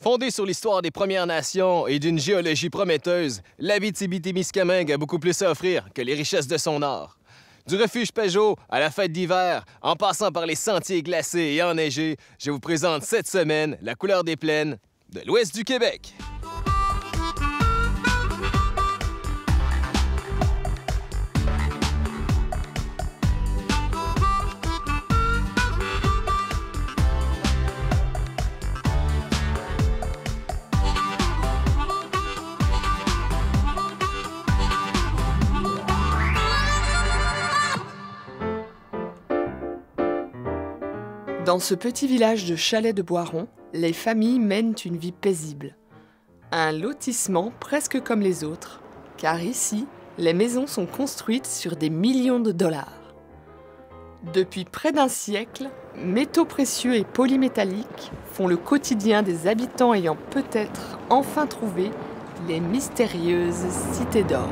Fondée sur l'histoire des Premières Nations et d'une géologie prometteuse, l'Abitibi-Témiscamingue a beaucoup plus à offrir que les richesses de son art. Du refuge Pajot à la fête d'hiver, en passant par les sentiers glacés et enneigés, je vous présente cette semaine la couleur des plaines de l'ouest du Québec. Dans ce petit village de Chalet de Boiron, les familles mènent une vie paisible. Un lotissement presque comme les autres, car ici, les maisons sont construites sur des millions de dollars. Depuis près d'un siècle, métaux précieux et polymétalliques font le quotidien des habitants ayant peut-être enfin trouvé les mystérieuses cités d'or.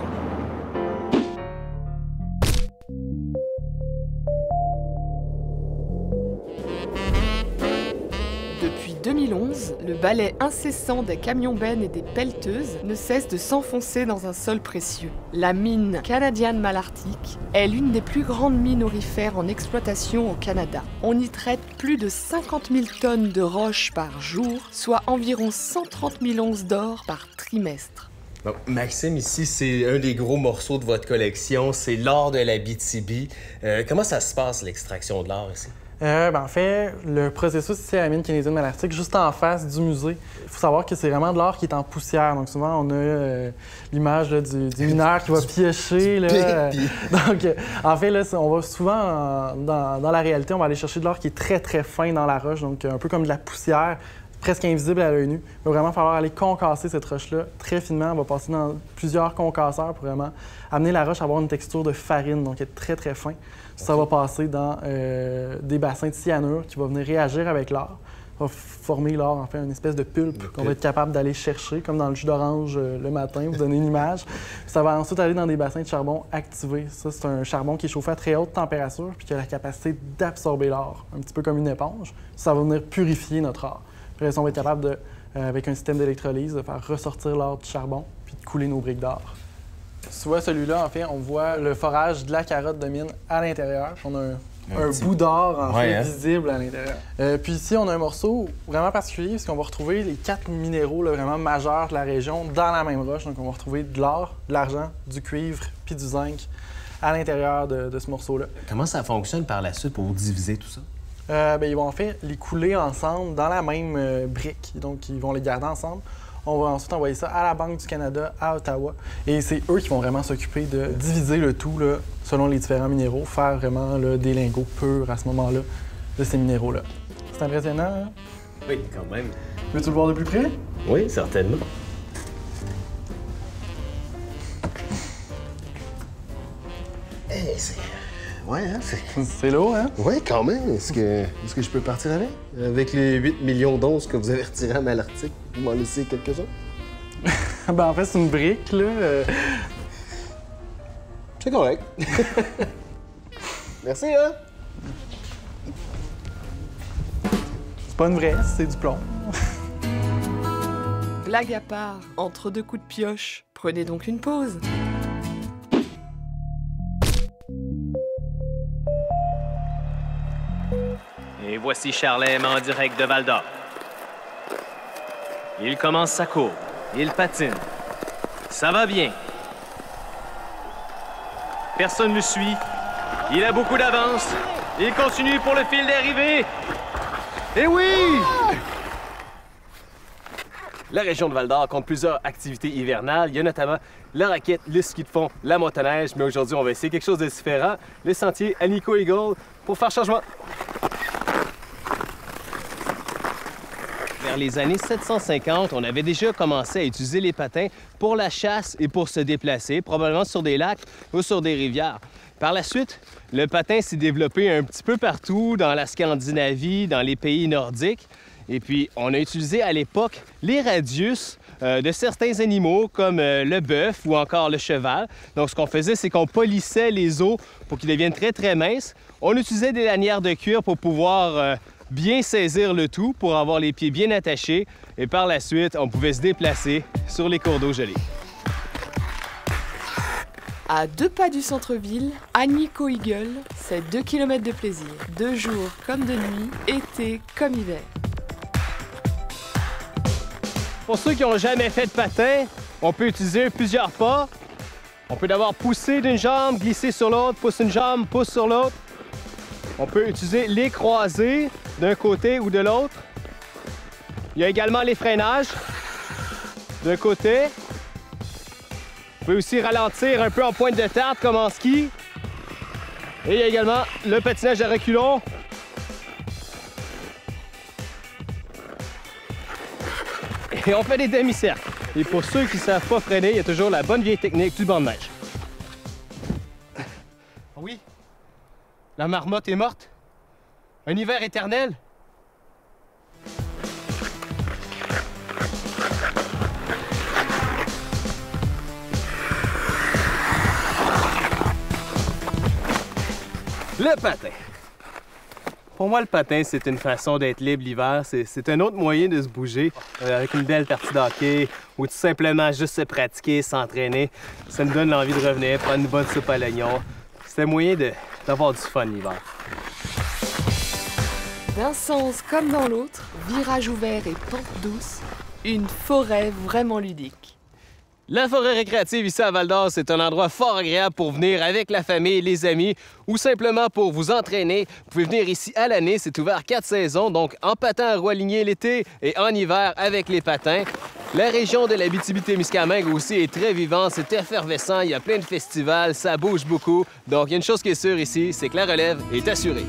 Depuis 2011, le balai incessant des camions-bennes et des pelleteuses ne cesse de s'enfoncer dans un sol précieux. La mine Canadian Malartic est l'une des plus grandes mines aurifères en exploitation au Canada. On y traite plus de 50 000 tonnes de roches par jour, soit environ 130 000 onces d'or par trimestre. Donc, Maxime, ici, c'est un des gros morceaux de votre collection, c'est l'or de l'Abitibi. Comment ça se passe, l'extraction de l'or ici? En fait, le processus ici à la mine Canadian Malartic, juste en face du musée, il faut savoir que c'est vraiment de l'or qui est en poussière. Donc souvent, on a l'image du mineur qui va piocher. Là, donc, en fait, là, on va souvent, dans la réalité, on va aller chercher de l'or qui est très, très fin dans la roche, donc un peu comme de la poussière, presque invisible à l'œil nu. Il va vraiment falloir aller concasser cette roche-là très finement. On va passer dans plusieurs concasseurs pour vraiment amener la roche à avoir une texture de farine, donc être très, très fin. Ça va passer dans des bassins de cyanure qui vont venir réagir avec l'or. Ça va former l'or, en fait, une espèce de pulpe qu'on va être capable d'aller chercher, comme dans le jus d'orange le matin, vous donnez une image. Ça va ensuite aller dans des bassins de charbon activés. Ça, c'est un charbon qui est chauffé à très haute température puis qui a la capacité d'absorber l'or, un petit peu comme une éponge. Ça va venir purifier notre or. Après ça, on va être capable, avec un système d'électrolyse, de faire ressortir l'or du charbon puis de couler nos briques d'or. Tu vois, celui-là, en fait, on voit le forage de la carotte de mine à l'intérieur. On a un bout d'or, en fait, visible à l'intérieur. Puis ici, on a un morceau vraiment particulier, parce qu'on va retrouver les 4 minéraux là, vraiment majeurs de la région dans la même roche. Donc, on va retrouver de l'or, de l'argent, du cuivre puis du zinc à l'intérieur de ce morceau-là. Comment ça fonctionne par la suite pour vous diviser tout ça? Ils vont en fait les couler ensemble dans la même brique. Donc, ils vont les garder ensemble. On va ensuite envoyer ça à la Banque du Canada, à Ottawa. Et c'est eux qui vont vraiment s'occuper de diviser le tout là, selon les différents minéraux, faire vraiment là, des lingots purs à ce moment-là de ces minéraux-là. C'est impressionnant, hein? Oui, quand même. Veux-tu le voir de plus près? Oui, certainement. Hey, ouais, hein? C'est lourd, hein? Oui, quand même. Est-ce que je peux partir avec? Avec les 8 millions d'onces que vous avez retirées à Malartic, vous m'en laissez quelques-uns? En fait, c'est une brique, là. C'est correct. Merci, hein? C'est pas une vraie, c'est du plomb. Blague à part, entre deux coups de pioche, prenez donc une pause. Et voici Charlem en direct de Val-d'Or. Il commence sa courbe. Il patine. Ça va bien. Personne ne le suit. Il a beaucoup d'avance. Il continue pour le fil d'arrivée. Et oui! La région de Val-d'Or compte plusieurs activités hivernales. Il y a notamment la raquette, le ski de fond, la motoneige. Mais aujourd'hui, on va essayer quelque chose de différent. Le sentier Anico Eagle pour faire changement. Vers les années 750, on avait déjà commencé à utiliser les patins pour la chasse et pour se déplacer, probablement sur des lacs ou sur des rivières. Par la suite, le patin s'est développé un petit peu partout dans la Scandinavie, dans les pays nordiques. Et puis, on a utilisé à l'époque les radius de certains animaux comme le bœuf ou encore le cheval. Donc, ce qu'on faisait, c'est qu'on polissait les os pour qu'ils deviennent très, très minces. On utilisait des lanières de cuir pour pouvoir bien saisir le tout pour avoir les pieds bien attachés et par la suite, on pouvait se déplacer sur les cours d'eau gelés. À 2 pas du centre-ville, Agnico Eagle, c'est 2 km de plaisir. 2 jours comme de nuit, été comme hiver. Pour ceux qui n'ont jamais fait de patin, on peut utiliser plusieurs pas. On peut d'abord pousser d'une jambe, glisser sur l'autre, pousse une jambe, pousse sur l'autre. On peut utiliser les croisés d'un côté ou de l'autre. Il y a également les freinages d'un côté. Vous pouvez aussi ralentir un peu en pointe de tarte comme en ski. Et il y a également le patinage à reculons. Et on fait des demi-cercles. Et pour ceux qui ne savent pas freiner, il y a toujours la bonne vieille technique du banc de neige. Oui, la marmotte est morte. Un hiver éternel. Le patin. Pour moi, le patin, c'est une façon d'être libre l'hiver. C'est un autre moyen de se bouger avec une belle partie de hockey ou tout simplement juste se pratiquer, s'entraîner. Ça me donne l'envie de revenir, prendre une bonne soupe à l'oignon. C'est un moyen d'avoir du fun l'hiver. D'un sens comme dans l'autre, virage ouvert et pente douce, une forêt vraiment ludique. La forêt récréative ici à Val-d'Or, c'est un endroit fort agréable pour venir avec la famille, les amis ou simplement pour vous entraîner. Vous pouvez venir ici à l'année, c'est ouvert 4 saisons, donc en patin à roue alignée l'été et en hiver avec les patins. La région de l'Abitibi-Témiscamingue aussi est très vivante, c'est effervescent, il y a plein de festivals, ça bouge beaucoup. Donc il y a une chose qui est sûre ici, c'est que la relève est assurée.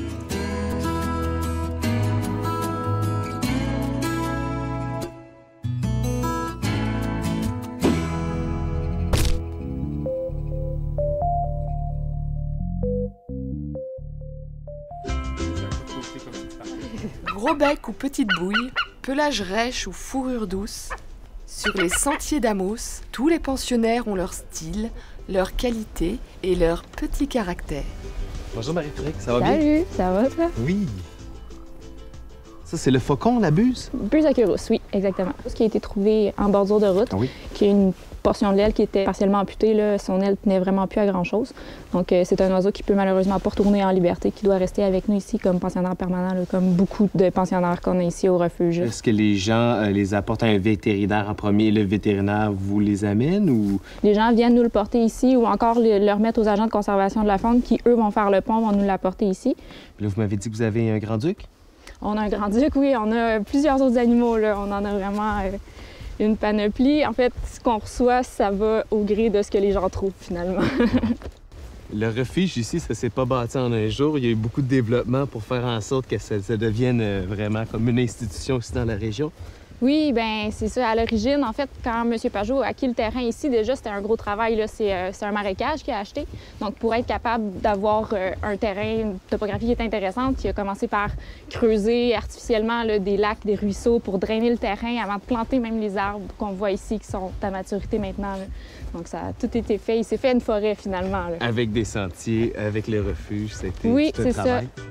Gros bec ou petite bouille, pelage rêche ou fourrure douce, sur les sentiers d'Amos, tous les pensionnaires ont leur style, leur qualité et leur petit caractère. Bonjour Marie-Frédérique, ça va bien? Salut, ça va toi? Oui. Ça, c'est le faucon, la buse? Buse aqueous, oui, exactement. Ce qui a été trouvé en bordure de route, qui a une portion de l'aile qui était partiellement amputée, là, son aile tenait vraiment plus à grand-chose. Donc, c'est un oiseau qui peut malheureusement pas retourner en liberté, qui doit rester avec nous ici comme pensionnaire permanent, là, comme beaucoup de pensionnaires qu'on a ici au refuge. Est-ce que les gens les apportent à un vétérinaire en premier, le vétérinaire vous les amène ou? Les gens viennent nous le porter ici ou encore le remettre aux agents de conservation de la faune qui, eux, vont faire le pont, vont nous l'apporter ici. Puis là, vous m'avez dit que vous avez un grand-duc? On a un grand-duc, oui. On a plusieurs autres animaux, là. On en a vraiment une panoplie. En fait, ce qu'on reçoit, ça va au gré de ce que les gens trouvent, finalement. Le refuge ici, ça s'est pas bâti en un jour. Il y a eu beaucoup de développement pour faire en sorte que ça devienne vraiment comme une institution aussi dans la région. Oui, bien, c'est ça. À l'origine, en fait, quand M. Pajot a acquis le terrain ici, déjà, c'était un gros travail. C'est un marécage qu'il a acheté. Donc, pour être capable d'avoir un terrain, une topographie qui est intéressante, il a commencé par creuser artificiellement là, des lacs, des ruisseaux pour drainer le terrain avant de planter même les arbres qu'on voit ici qui sont à maturité maintenant. Là. Donc, ça a tout été fait. Il s'est fait une forêt, finalement. Là. Avec des sentiers, avec le refuge, c'était oui, tout un travail. Ça.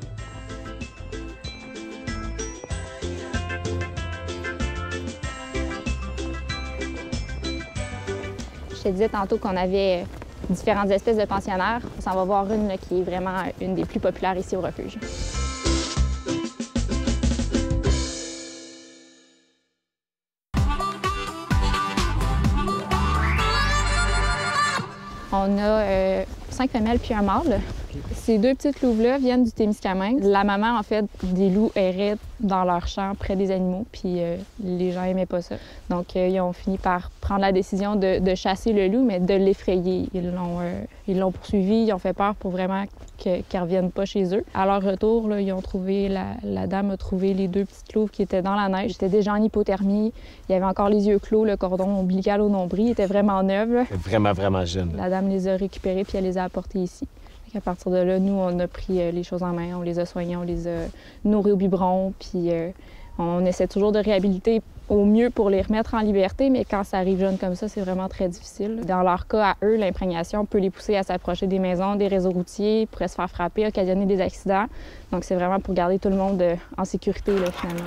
Je te disais tantôt qu'on avait différentes espèces de pensionnaires. On s'en va voir une là, qui est vraiment une des plus populaires ici au refuge. On a 5 femelles puis un mâle. Ces 2 petites louves-là viennent du Témiscamingue. La maman, en fait, des loups erraient dans leur champ près des animaux, puis les gens n'aimaient pas ça. Donc, ils ont fini par prendre la décision de chasser le loup, mais de l'effrayer. Ils l'ont poursuivi, ils ont fait peur pour vraiment qu'elle ne revienne pas chez eux. À leur retour, là, ils ont trouvé, la dame a trouvé les 2 petites louves qui étaient dans la neige. Ils étaient déjà en hypothermie, il y avait encore les yeux clos, le cordon ombilical au nombril, il était vraiment neuf. Là. Vraiment, vraiment jeune. La dame les a récupérés puis elle les a apportés ici. À partir de là, nous, on a pris les choses en main, on les a soignés, on les a nourris au biberon, puis on essaie toujours de réhabiliter au mieux pour les remettre en liberté, mais quand ça arrive jeune comme ça, c'est vraiment très difficile. Dans leur cas, à eux, l'imprégnation peut les pousser à s'approcher des maisons, des réseaux routiers, pourraient se faire frapper, occasionner des accidents. Donc c'est vraiment pour garder tout le monde en sécurité, là, finalement.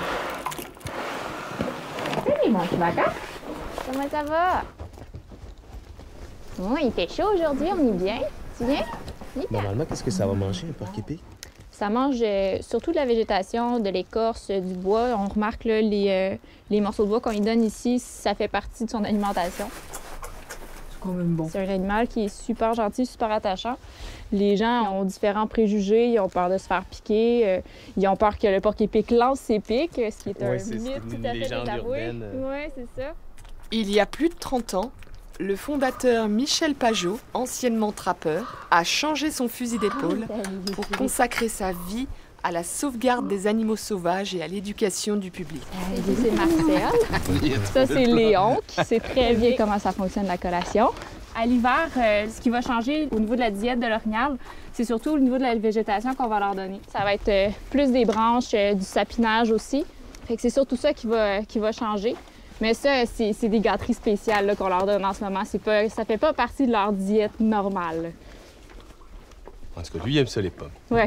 Salut, mon petit bâtard! Comment ça va? Oh, il fait chaud aujourd'hui, on est bien. Tu viens? Normalement, qu'est-ce que ça va manger, un porc-épic? Ça mange surtout de la végétation, de l'écorce, du bois. On remarque là, les morceaux de bois qu'on lui donne ici, ça fait partie de son alimentation. C'est quand même bon. C'est un animal qui est super gentil, super attachant. Les gens ont différents préjugés, ils ont peur de se faire piquer, ils ont peur que le porc-épic lance ses pics, ce qui est un mythe tout à fait désavoué. Oui, c'est ça. Il y a plus de 30 ans, le fondateur Michel Pajot, anciennement trappeur, a changé son fusil d'épaule pour consacrer sa vie à la sauvegarde des animaux sauvages et à l'éducation du public. C'est Marcel. Ça, c'est Léon, qui sait très bien comment ça fonctionne la collation. À l'hiver, ce qui va changer au niveau de la diète de l'orignal, c'est surtout au niveau de la végétation qu'on va leur donner. Ça va être plus des branches, du sapinage aussi. Fait que c'est surtout ça qui va changer. Mais ça, c'est des gâteries spéciales qu'on leur donne en ce moment. Ça fait pas partie de leur diète normale. En tout cas, lui, il aime ça, les pommes. Ouais.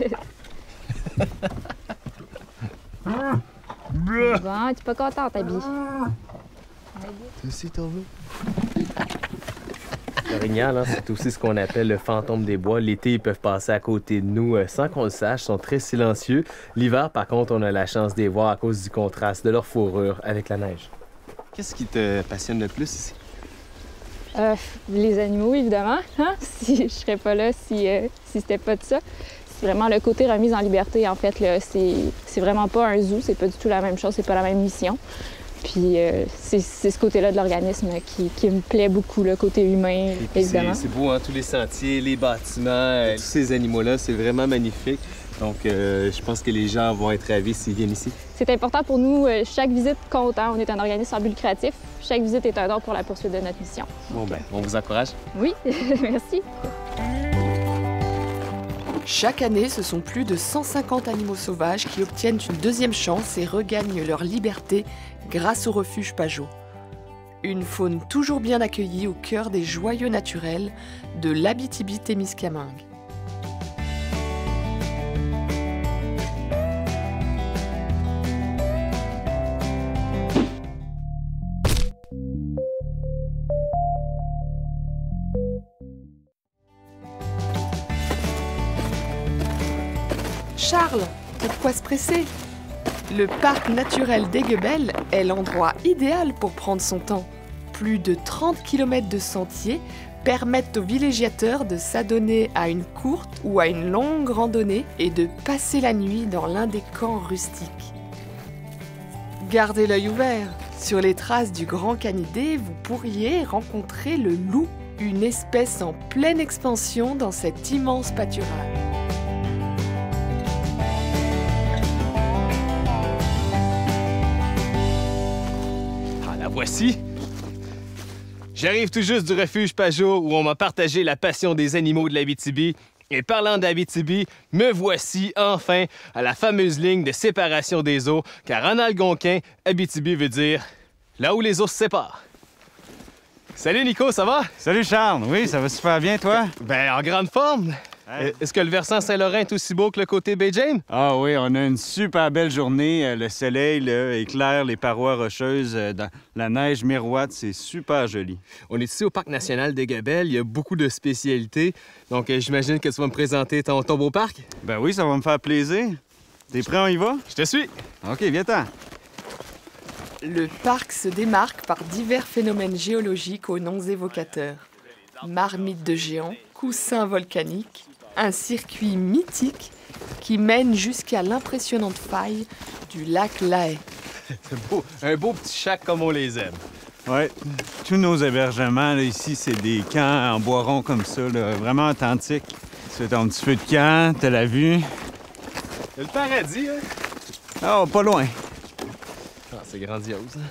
Bon, t'es pas contente, Abby? Toi aussi, t'en veux? L'orignal, hein, c'est aussi ce qu'on appelle le fantôme des bois. L'été, ils peuvent passer à côté de nous sans qu'on le sache. Ils sont très silencieux. L'hiver, par contre, on a la chance de les voir à cause du contraste de leur fourrure avec la neige. Qu'est-ce qui te passionne le plus ici? Les animaux, évidemment. Hein? Je serais pas là si c'était pas de ça. C'est vraiment le côté remise en liberté, en fait. C'est vraiment pas un zoo, c'est pas du tout la même chose, c'est pas la même mission. Puis c'est ce côté-là de l'organisme qui me plaît beaucoup, le côté humain, évidemment. C'est beau, hein? Tous les sentiers, les bâtiments, tous ces animaux-là, c'est vraiment magnifique. Donc, je pense que les gens vont être ravis s'ils viennent ici. C'est important pour nous. Chaque visite compte. Hein? On est un organisme sans but lucratif. Chaque visite est un don pour la poursuite de notre mission. Bon, ben, on vous encourage. Oui, merci. Chaque année, ce sont plus de 150 animaux sauvages qui obtiennent une deuxième chance et regagnent leur liberté grâce au refuge Pajot. Une faune toujours bien accueillie au cœur des joyaux naturels de l'Abitibi-Témiscamingue. Charles, pourquoi se presser? Le parc naturel d'Aiguebelle est l'endroit idéal pour prendre son temps. Plus de 30 km de sentiers permettent aux villégiateurs de s'adonner à une courte ou à une longue randonnée et de passer la nuit dans l'un des camps rustiques. Gardez l'œil ouvert. Sur les traces du Grand Canidé, vous pourriez rencontrer le loup, une espèce en pleine expansion dans cet immense pâturage. Voici. J'arrive tout juste du refuge Pajot où on m'a partagé la passion des animaux de l'Abitibi. Et parlant d'Abitibi, me voici enfin à la fameuse ligne de séparation des eaux, car en algonquin, Abitibi veut dire là où les eaux se séparent. Salut Nico, ça va? Salut Charles, oui, ça va super bien, toi? Ben, en grande forme. Hey. Est-ce que le versant Saint-Laurent est aussi beau que le côté Baie James? Ah oui, on a une super belle journée. Le soleil là, éclaire les parois rocheuses. La neige miroite, c'est super joli. On est ici au Parc national d'Aiguebelle. Il y a beaucoup de spécialités. Donc, j'imagine que tu vas me présenter ton beau parc? Ben oui, ça va me faire plaisir. T'es prêt, on y va? Je te suis. OK, viens-t'en. Le parc se démarque par divers phénomènes géologiques aux noms évocateurs. Marmites de géants, coussins volcaniques, un circuit mythique qui mène jusqu'à l'impressionnante faille du lac Lae. C'est beau. Un beau petit chac comme on les aime. Oui, tous nos hébergements là, ici, c'est des camps en bois rond comme ça, là, vraiment authentiques. Tu fais ton petit feu de camp, t'as la vue. C'est le paradis, hein? Oh, pas loin. Ah, c'est grandiose. Hein?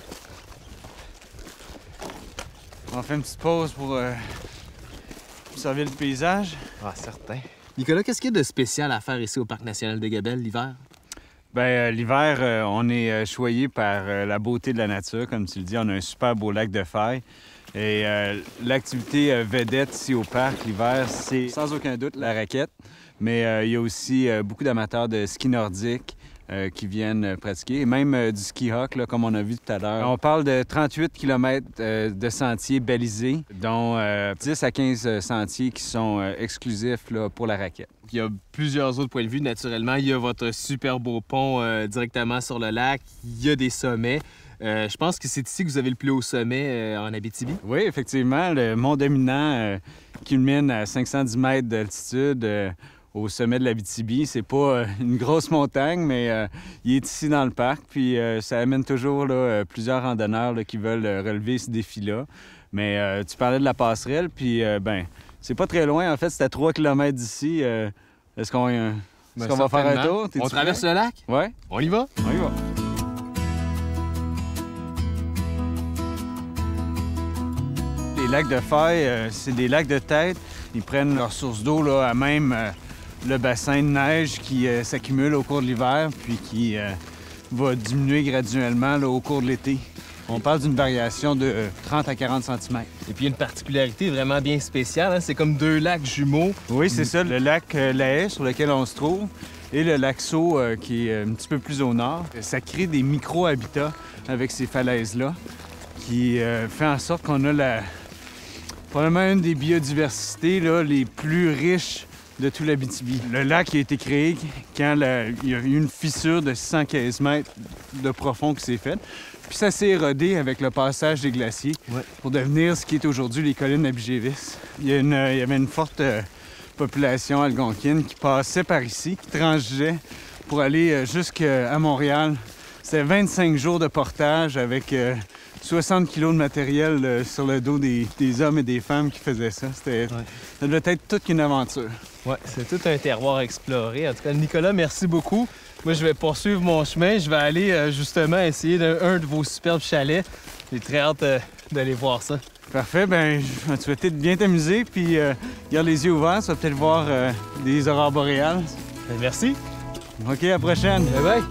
On fait une petite pause pour observer le paysage. Ah, certain. Nicolas, qu'est-ce qu'il y a de spécial à faire ici au Parc national d'Aiguebelle l'hiver? Bien, l'hiver, on est choyé par la beauté de la nature. Comme tu le dis, on a un super beau lac de Faille. Et l'activité vedette ici au parc l'hiver, c'est sans aucun doute la raquette. Mais il y a aussi beaucoup d'amateurs de ski nordique qui viennent pratiquer, et même du ski hawk, là, comme on a vu tout à l'heure. On parle de 38 km de sentiers balisés, dont 10 à 15 sentiers qui sont exclusifs là, pour la raquette. Il y a plusieurs autres points de vue, naturellement. Il y a votre super beau pont directement sur le lac. Il y a des sommets. Je pense que c'est ici que vous avez le plus haut sommet en Abitibi. Oui, effectivement. Le mont Dominant culmine à 510 mètres d'altitude au sommet de l'Abitibi. C'est pas une grosse montagne, mais il est ici dans le parc. Puis ça amène toujours là, plusieurs randonneurs là, qui veulent relever ce défi-là. Mais tu parlais de la passerelle, puis ben c'est pas très loin. En fait, c'est à 3 km d'ici. Est-ce qu'on va faire un tour? On traverse le lac? Oui. On y va? On y va. Les lacs de Faille, c'est des lacs de tête. Ils prennent leur source d'eau là, à même le bassin de neige qui s'accumule au cours de l'hiver, puis qui va diminuer graduellement là, au cours de l'été. On parle d'une variation de 30 à 40 cm. Et puis, il y a une particularité vraiment bien spéciale. Hein? C'est comme deux lacs jumeaux. Oui, c'est ça. Le lac La Haye, sur lequel on se trouve, et le lac Sault, qui est un petit peu plus au nord. Ça crée des micro-habitats avec ces falaises-là, qui fait en sorte qu'on a probablement une des biodiversités là, les plus riches de tout l'Abitibi. Le lac a été créé quand il y a eu une fissure de 615 mètres de profond qui s'est faite. Puis ça s'est érodé avec le passage des glaciers pour devenir ce qui est aujourd'hui les collines Abigévis. Il y avait une forte population algonquine qui passait par ici, qui transigeait pour aller jusqu'à Montréal. C'était 25 jours de portage avec 60 kilos de matériel sur le dos des hommes et des femmes qui faisaient ça. Ça devait être toute une aventure. Oui, c'est tout un terroir à explorer. En tout cas, Nicolas, merci beaucoup. Moi, je vais poursuivre mon chemin. Je vais aller justement essayer un de vos superbes chalets. J'ai très hâte d'aller voir ça. Parfait. Bien, je vais te souhaiter de bien t'amuser, puis garde les yeux ouverts. Tu vas peut-être voir des aurores boréales. Merci. OK, à la prochaine. Bye bye.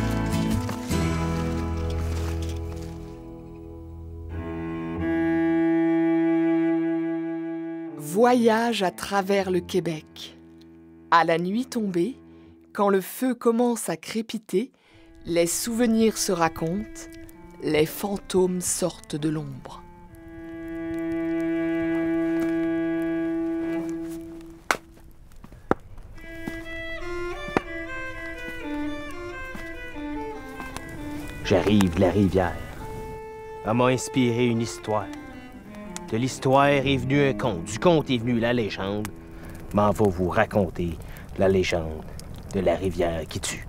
Voyage à travers le Québec. À la nuit tombée, quand le feu commence à crépiter, les souvenirs se racontent, les fantômes sortent de l'ombre. J'arrive de la rivière. Elle m'a inspiré une histoire. De l'histoire est venu un conte, du conte est venu la légende. M'en va vous raconter la légende de la rivière qui tue.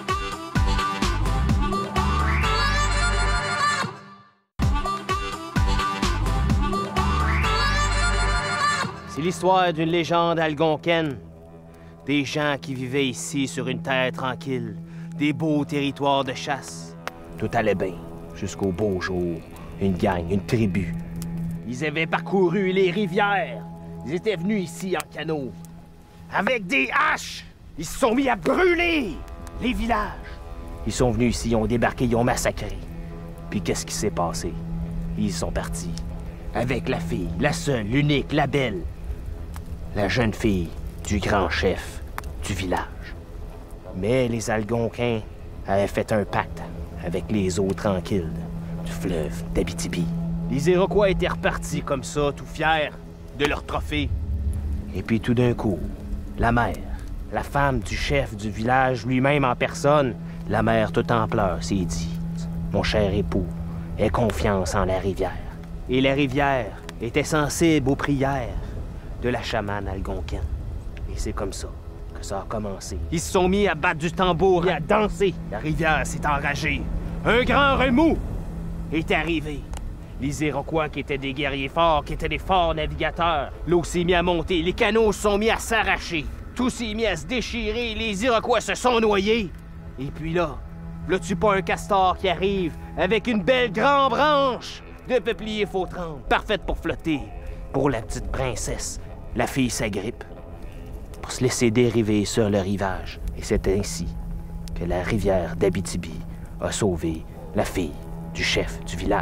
C'est l'histoire d'une légende algonquine. Des gens qui vivaient ici sur une terre tranquille, des beaux territoires de chasse. Tout allait bien, jusqu'au beau jour. Une gang, une tribu. Ils avaient parcouru les rivières. Ils étaient venus ici en canot. Avec des haches, ils se sont mis à brûler les villages. Ils sont venus ici, ils ont débarqué, ils ont massacré. Puis qu'est-ce qui s'est passé? Ils sont partis. Avec la fille, la seule, l'unique, la belle. La jeune fille du grand chef du village. Mais les Algonquins avaient fait un pacte avec les eaux tranquilles du fleuve d'Abitibi. Les Iroquois étaient repartis comme ça, tout fiers de leur trophée. Et puis tout d'un coup, la mère, la femme du chef du village lui-même en personne, la mère tout en pleurs, s'est dit « Mon cher époux, aie confiance en la rivière. » Et la rivière était sensible aux prières de la chamane algonquine. Et c'est comme ça que ça a commencé. Ils se sont mis à battre du tambour et à danser. La rivière s'est enragée. Un grand remous est arrivé. Les Iroquois, qui étaient des guerriers forts, qui étaient des forts navigateurs, l'eau s'est mis à monter, les canaux se sont mis à s'arracher. Tout s'est mis à se déchirer, les Iroquois se sont noyés. Et puis là, tu pas un castor qui arrive avec une belle grande branche de peuplier faux-trempe, parfaite pour flotter. Pour la petite princesse, la fille s'agrippe pour se laisser dériver sur le rivage. Et c'est ainsi que la rivière d'Abitibi a sauvé la fille du chef du village.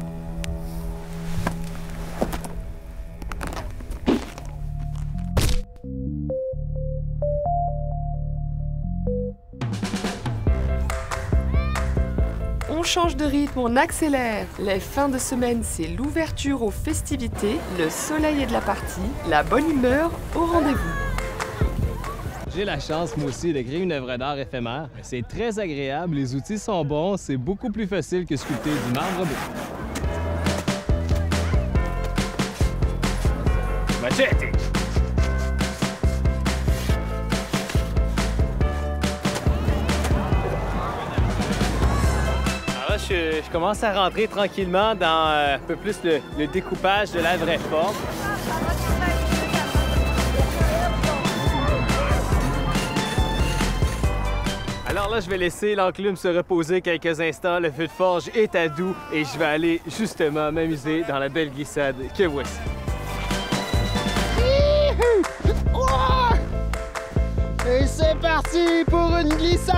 On change de rythme, on accélère. Les fins de semaine, c'est l'ouverture aux festivités, le soleil est de la partie, la bonne humeur au rendez-vous. J'ai la chance, moi aussi, de créer une œuvre d'art éphémère. C'est très agréable, les outils sont bons, c'est beaucoup plus facile que sculpter du marbre brut. Machete! Alors là, je commence à rentrer tranquillement dans un peu plus le découpage de la vraie forme. Alors là, je vais laisser l'enclume se reposer quelques instants. Le feu de forge est à doux et je vais aller justement m'amuser dans la belle glissade que voici. Et c'est parti pour une glissade!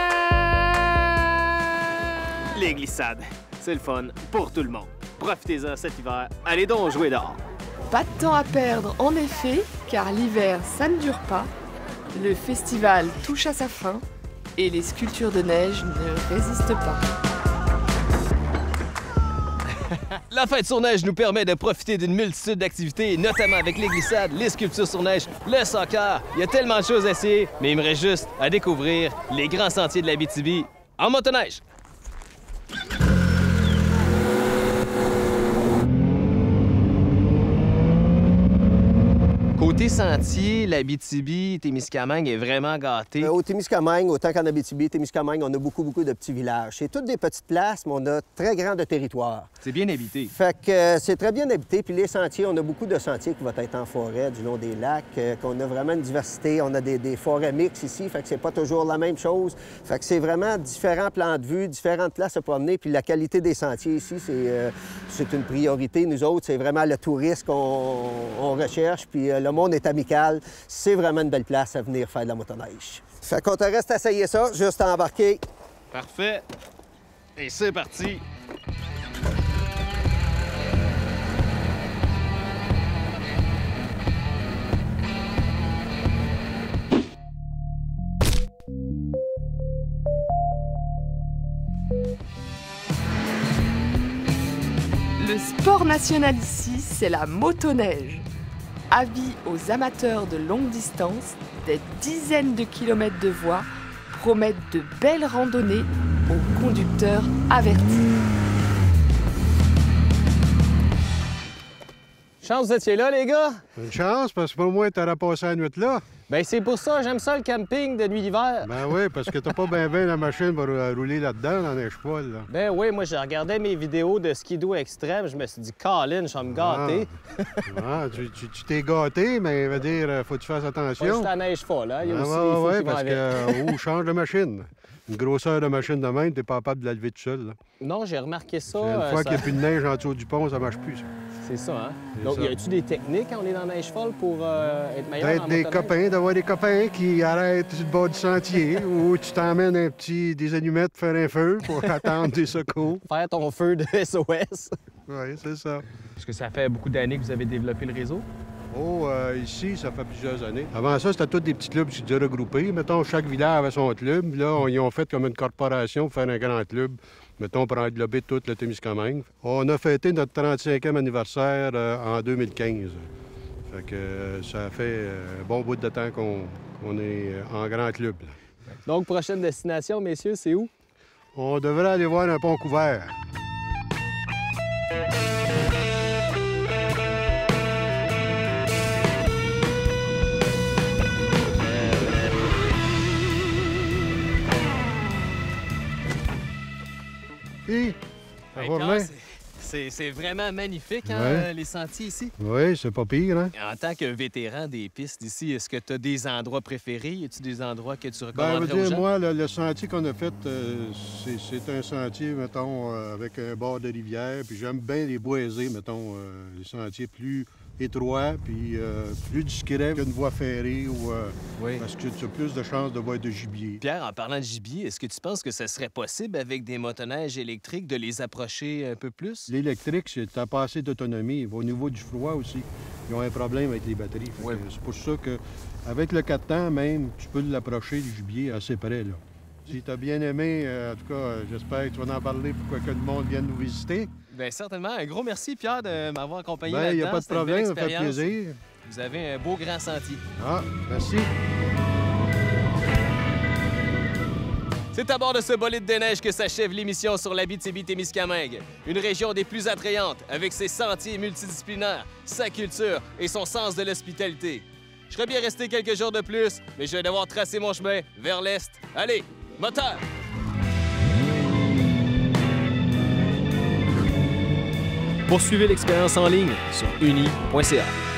Les glissades, c'est le fun pour tout le monde. Profitez-en cet hiver. Allez donc jouer dehors. Pas de temps à perdre en effet, car l'hiver ça ne dure pas. Le festival touche à sa fin et les sculptures de neige ne résistent pas. La fête sur neige nous permet de profiter d'une multitude d'activités, notamment avec les glissades, les sculptures sur neige, le soccer. Il y a tellement de choses à essayer, mais il me reste juste à découvrir les grands sentiers de l'Abitibi en motoneige. Côté sentier, l'Abitibi, Témiscamingue est vraiment gâté. Au Témiscamingue, autant qu'en Abitibi, Témiscamingue, on a beaucoup de petits villages. C'est toutes des petites places, mais on a très grand de territoire. C'est bien habité. Fait que c'est très bien habité. Puis les sentiers, on a beaucoup de sentiers qui vont être en forêt, du long des lacs, qu'on a vraiment une diversité. On a des forêts mixtes ici, fait que c'est pas toujours la même chose. Fait que c'est vraiment différents plans de vue, différentes places à promener. Puis la qualité des sentiers ici, c'est une priorité. Nous autres, c'est vraiment le tourisme qu'on recherche. Puis le monde est amical. C'est vraiment une belle place à venir faire de la motoneige. Fait qu'on te reste à essayer ça, juste à embarquer. Parfait. Et c'est parti. Le sport national ici, c'est la motoneige. Avis aux amateurs de longue distance, des dizaines de kilomètres de voies promettent de belles randonnées aux conducteurs avertis. Chance, vous étiez là, les gars? Une chance, parce que pour moi, t'aurais passé la nuit là. Ben c'est pour ça, j'aime ça le camping de nuit d'hiver. Ben oui, parce que t'as pas bien la machine pour rouler là-dedans, dans les chevaux, là. Ben oui, moi, je regardais mes vidéos de ski-doo extrême, je me suis dit, Colin, je vais me gâter. Tu t'es gâté, mais veut dire, faut que tu fasses attention. Pas juste la neige folle, hein? Il y a aussi oui, parce que change de machine. Une grosseur de machine de même, t'es pas capable de la lever tout seul, là. Non, j'ai remarqué ça. Une fois qu'il n'y a plus de neige en dessous du pont, ça marche plus, ça. C'est ça, hein? Donc, y a-tu des techniques quand on est dans la neige folle pour être meilleur en Peut-être d'avoir des copains qui arrêtent sur le bord du sentier ou tu t'emmènes des allumettes pour faire un feu pour attendre des secours. Faire ton feu de SOS. Oui, c'est ça. Est-ce que ça fait beaucoup d'années que vous avez développé le réseau? Oh, ici, ça fait plusieurs années. Avant ça, c'était tous des petits clubs qui étaient regroupés. Mettons, chaque village avait son club. Là, ils ont fait comme une corporation pour faire un grand club. Mettons, pour englober tout le Témiscamingue. On a fêté notre 35e anniversaire en 2015. Fait que ça fait un bon bout de temps qu'on est en grand club. Là. Donc, prochaine destination, messieurs, c'est où? On devrait aller voir un pont couvert. Hey, c'est vraiment magnifique, hein, les sentiers ici. Oui, c'est pas pire, hein? En tant que vétéran des pistes d'ici, est-ce que tu as des endroits préférés? Y a-t-il des endroits que tu recommanderais aux gens? Moi, le sentier qu'on a fait, c'est un sentier, mettons, avec un bord de rivière. Puis j'aime bien les boisés, mettons, les sentiers plus étroit, puis plus discret qu'une voie ferrée ou Oui. parce que tu as plus de chances de voir de gibier. Pierre, en parlant de gibier, est-ce que tu penses que ça serait possible avec des motoneiges électriques de les approcher un peu plus? L'électrique, c'est pas assez d'autonomie. Au niveau du froid aussi, ils ont un problème avec les batteries. Fait que c'est pour ça que avec le 4 temps même, tu peux l'approcher du gibier assez près, là. Si tu as bien aimé, en tout cas, j'espère que tu vas en parler pour que le monde vienne nous visiter. Bien, certainement. Un gros merci, Pierre, de m'avoir accompagné Bien, il n'y a là-dedans. pas de C'était une belle problème, ça fait expérience. plaisir. Vous avez un beau grand sentier. Ah, merci. C'est à bord de ce bolide de neige que s'achève l'émission sur l'Abitibi-Témiscamingue, une région des plus attrayantes avec ses sentiers multidisciplinaires, sa culture et son sens de l'hospitalité. Je serais bien resté quelques jours de plus, mais je vais devoir tracer mon chemin vers l'est. Allez, moteur! Poursuivez l'expérience en ligne sur uni.ca.